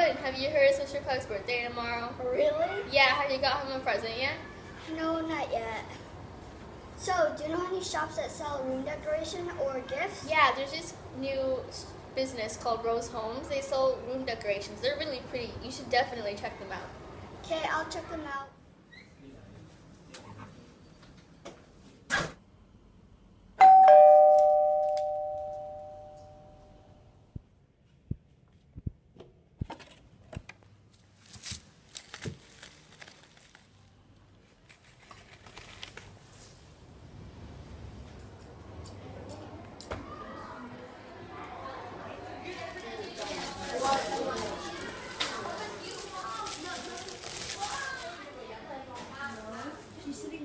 good. Have you heard it's Mr. Clark's birthday tomorrow? Really? Yeah, have you got him a present yet? No, not yet. So, do you know any shops that sell room decoration or gifts? Yeah, there's this new business called Rose Homes. They sell room decorations. They're really pretty. You should definitely check them out. Okay, I'll check them out. She's sitting